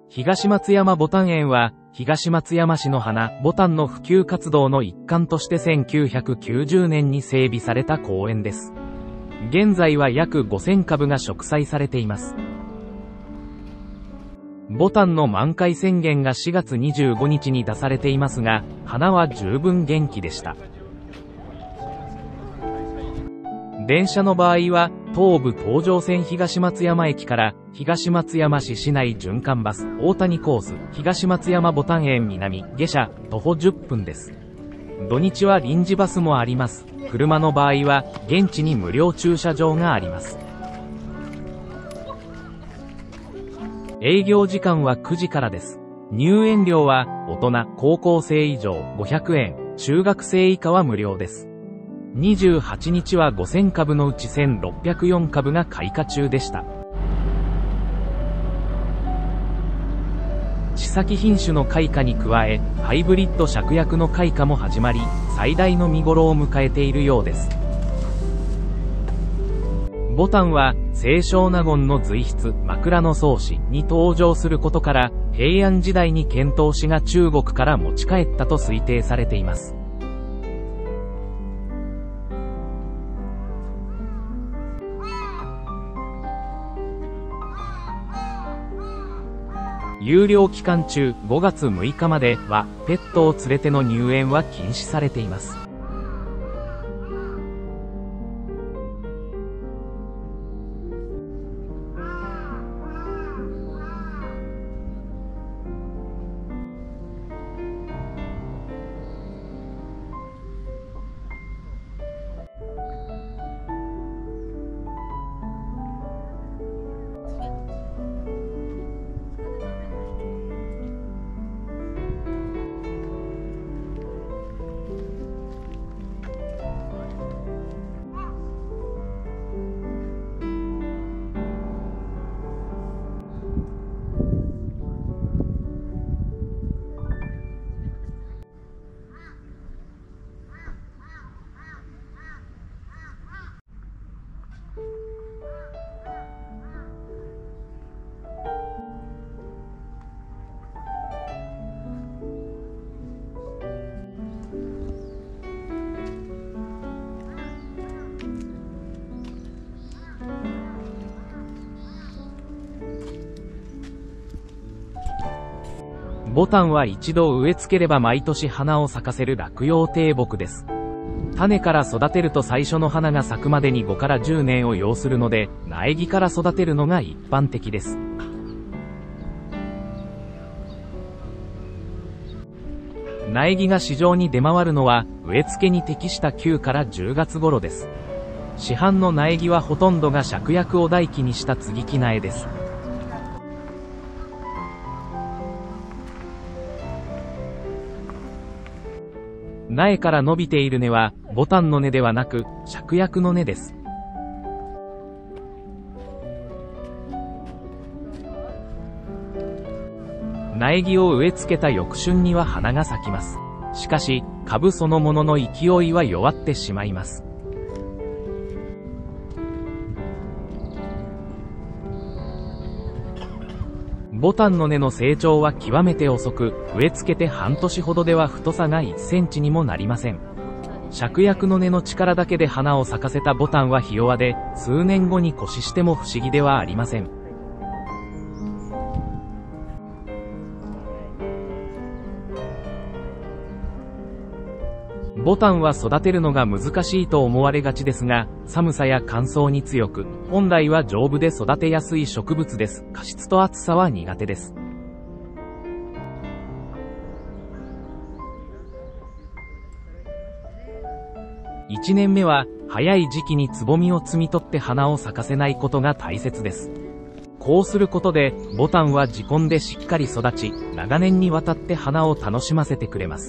東松山牡丹園は、東松山市の花、牡丹の普及活動の一環として1990年に整備された公園です。現在は約5000株が植栽されています。牡丹の満開宣言が4月25日に出されていますが、花は十分元気でした。電車の場合は、東武東上線東松山駅から東松山市市内循環バス大谷コース東松山牡丹園南下車徒歩10分です。土日は臨時バスもあります。車の場合は現地に無料駐車場があります。営業時間は9時からです。入園料は大人高校生以上500円、中学生以下は無料です。28日は5000株のうち1604株が開花中でした。地先品種の開花に加え、ハイブリッド芍薬の開花も始まり、最大の見頃を迎えているようです。牡丹は、清少納言の随筆、枕草子に登場することから、平安時代に遣唐使が中国から持ち帰ったと推定されています。有料期間中5月6日まではペットを連れての入園は禁止されています。牡丹は一度植え付ければ毎年花を咲かせる落葉低木です。種から育てると最初の花が咲くまでに5から10年を要するので、苗木から育てるのが一般的です。苗木が市場に出回るのは、植え付けに適した9から10月頃です。市販の苗木はほとんどが芍薬を代木にした接ぎ木苗です。苗から伸びている根は、牡丹の根ではなく、芍薬の根です。苗木を植え付けた翌春には花が咲きます。しかし、株そのものの勢いは弱ってしまいます。牡丹の根の成長は極めて遅く、植え付けて半年ほどでは太さが1センチにもなりません。芍薬の根の力だけで花を咲かせた牡丹はひ弱で、数年後に枯死しても不思議ではありません。牡丹は育てるのが難しいと思われがちですが、寒さや乾燥に強く、本来は丈夫で育てやすい植物です。加湿と暑さは苦手です。1年目は、早い時期につぼみを摘み取って花を咲かせないことが大切です。こうすることで、牡丹は自根でしっかり育ち、長年にわたって花を楽しませてくれます。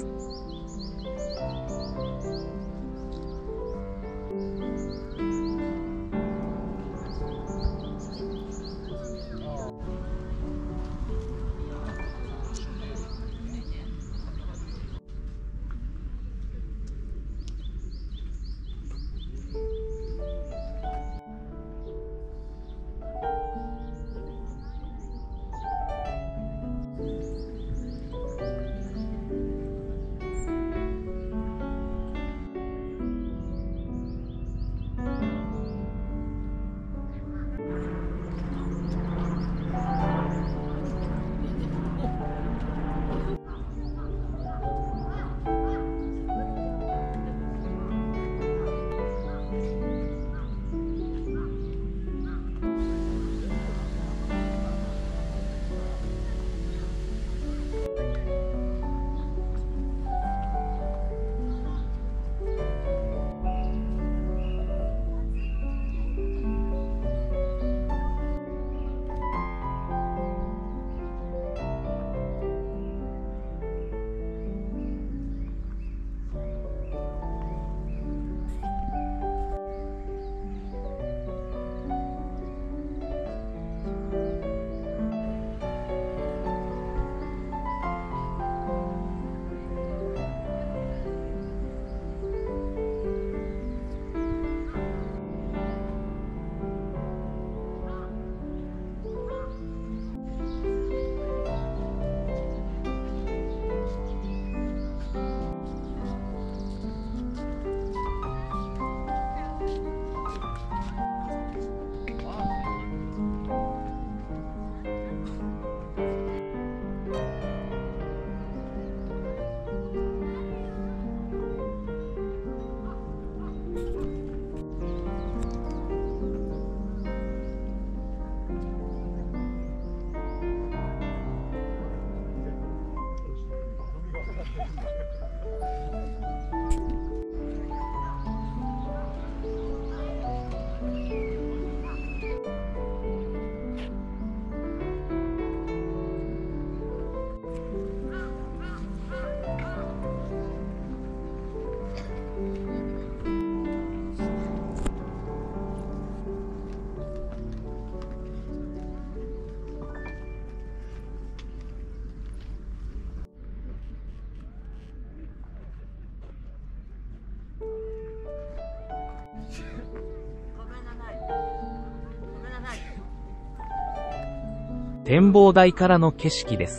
展望台からの景色です。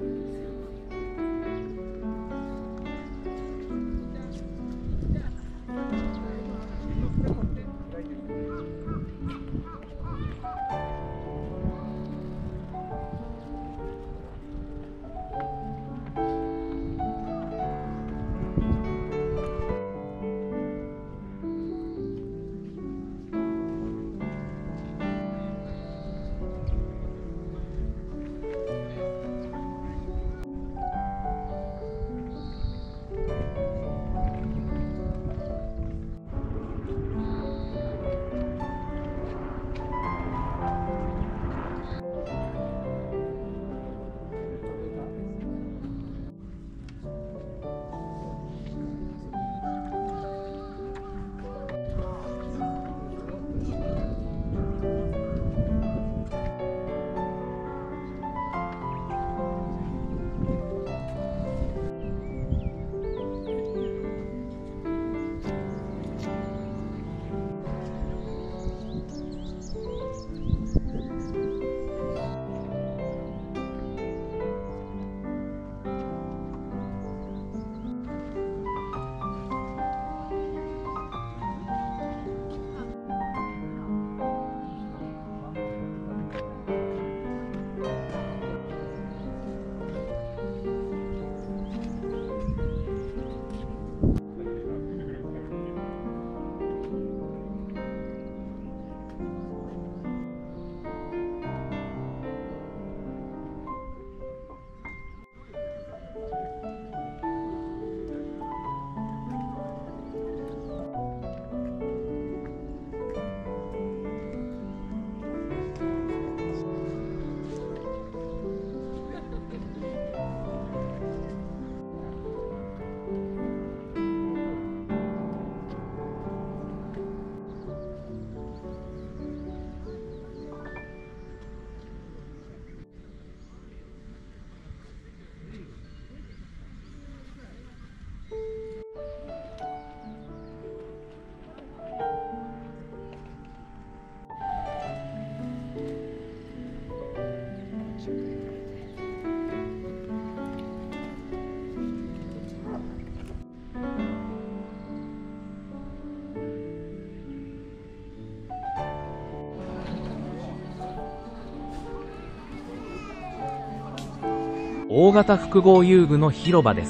大型複合遊具の広場です。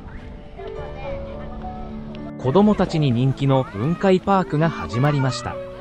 子供たちに人気の雲海パークが始まりました。